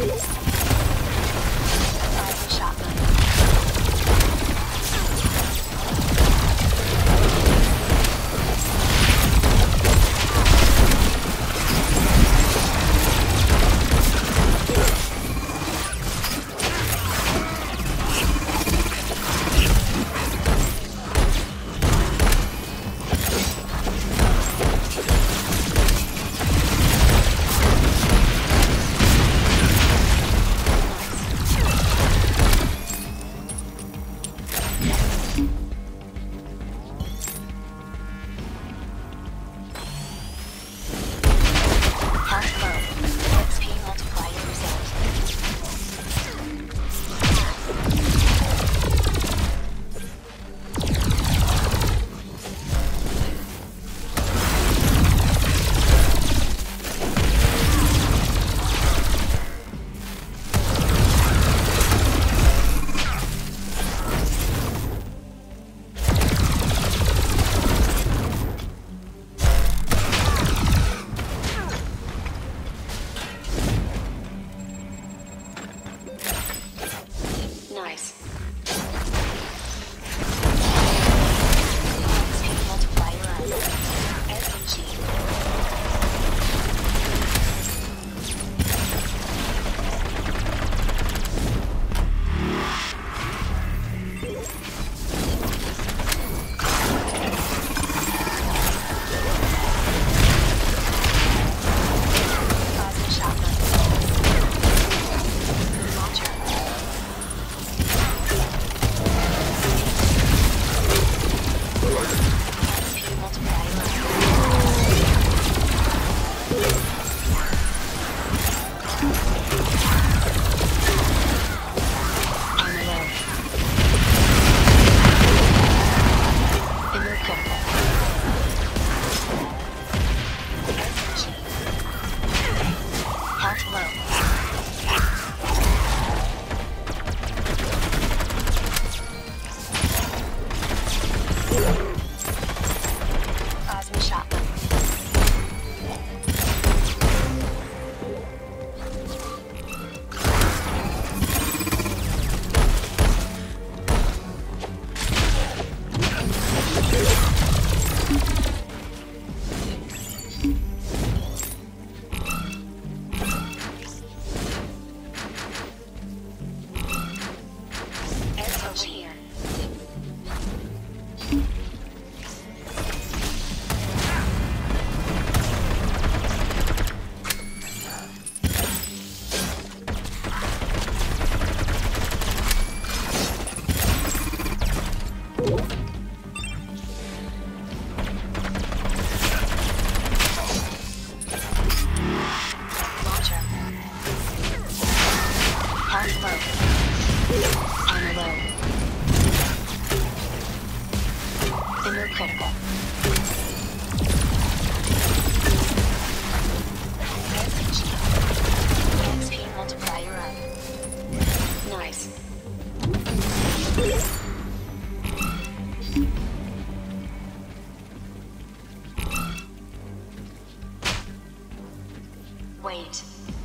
Wait.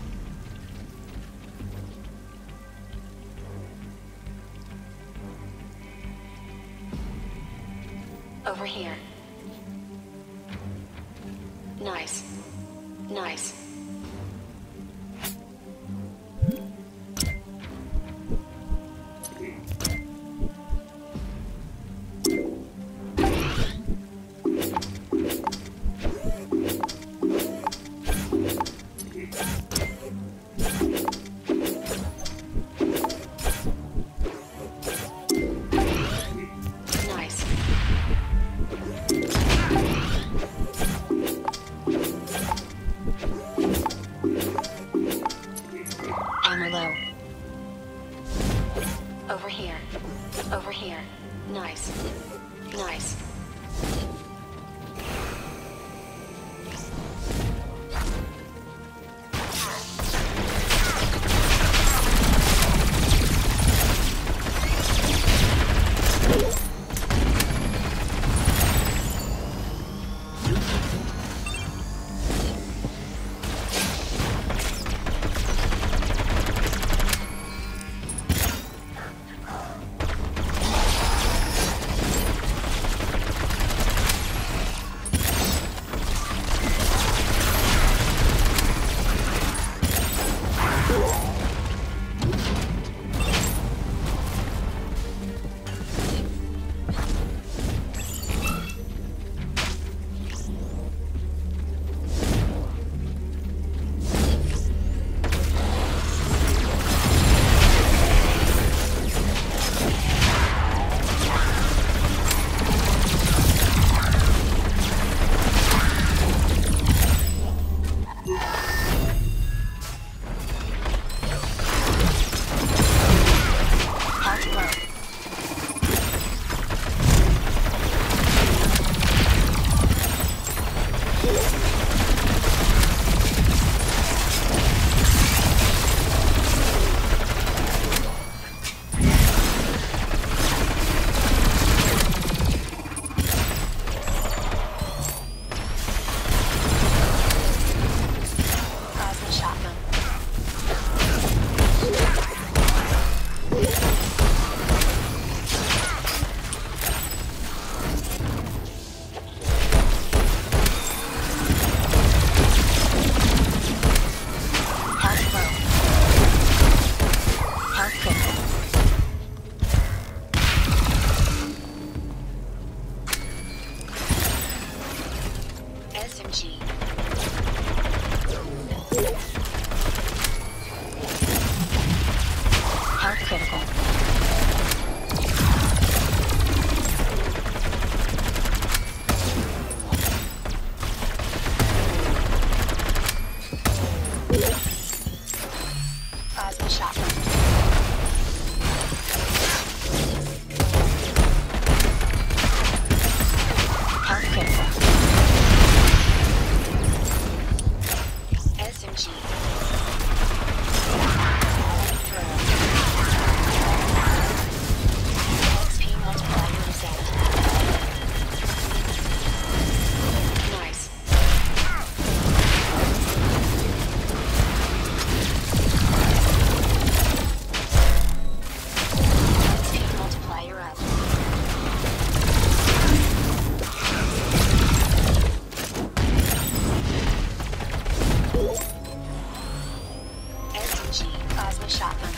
Over here. Nice. Nice. Over here. Over here. Nice. Nice. Plasma shotgun. Health critical. SMG. XP multiplier reset. Nice. XP multiplier up. SMG plasma shotgun.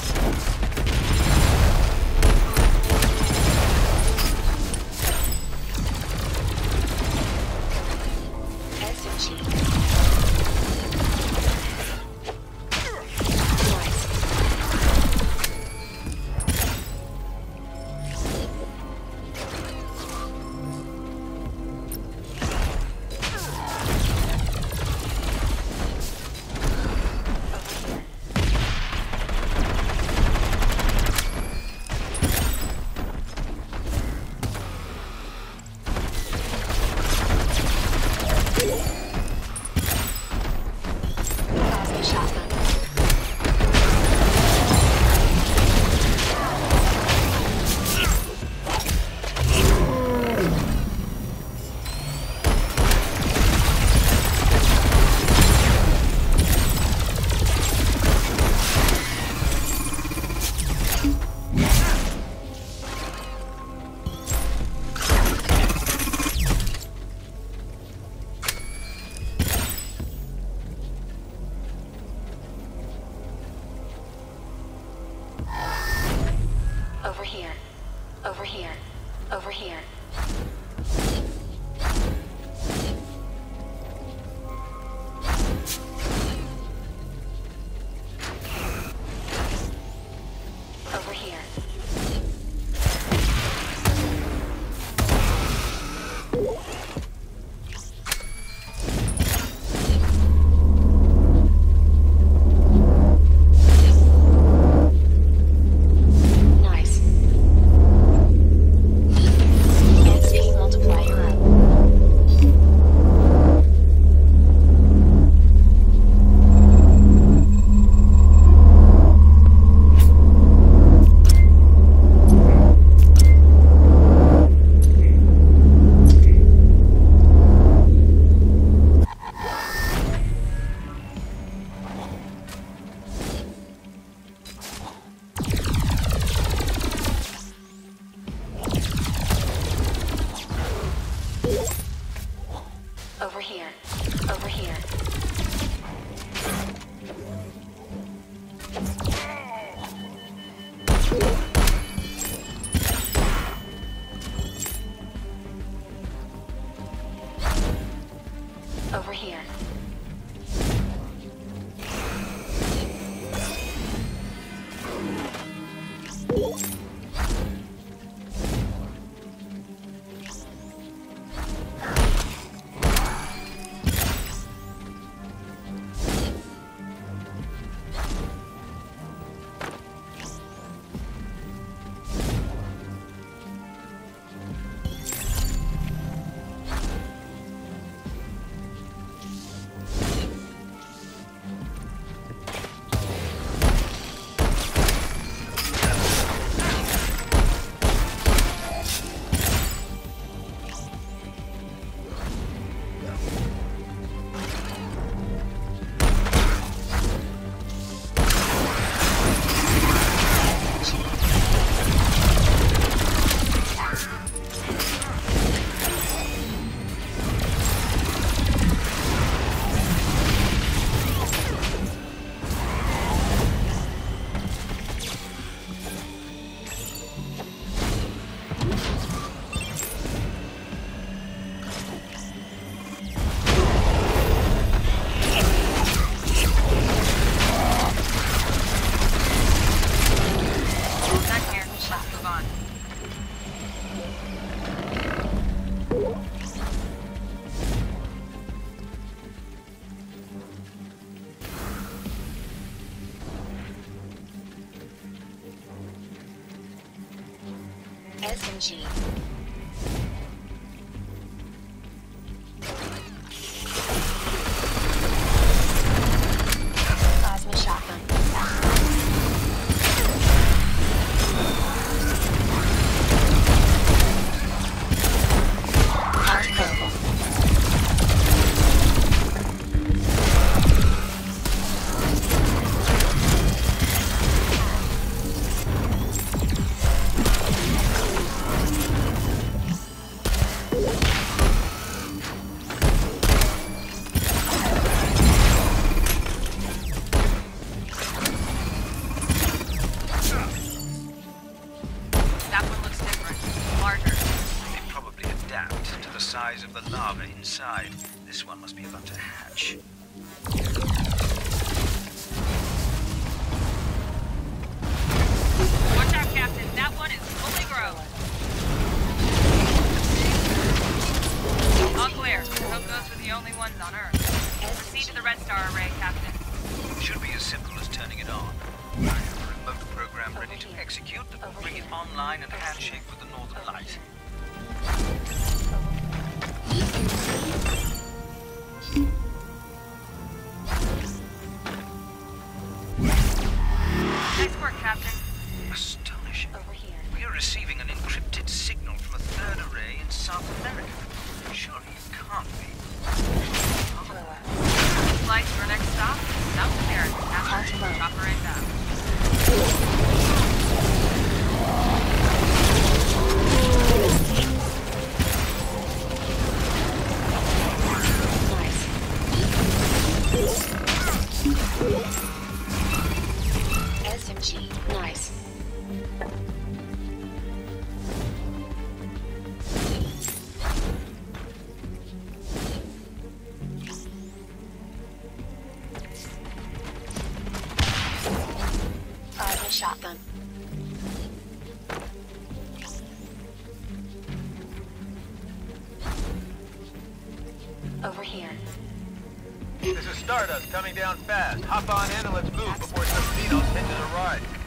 SMG. Nice. Plasma shotgun. Over here. Over here. Over here. Over here. Nice. SMG. Plasma shotgun. Size of the lava inside. This one must be about to hatch. Watch out, Captain. That one is fully grown. All clear. Hope those were the only ones on Earth. Proceed to the Red Star array, Captain. Should be as simple as turning it on. Remote program ready to execute, that will bring it online and handshake with the Northern Light. Nice work, Captain. Astonishing. Over here. We are receiving an encrypted signal from a third array in South America. Surely it can't be. Flight to our next stop, South America, Captain. Chopper inbound. SMG. Nice. Plasma shotgun. Over here. This is Stardust coming down fast. Hop on in and let's move before some Xenos hit to the right.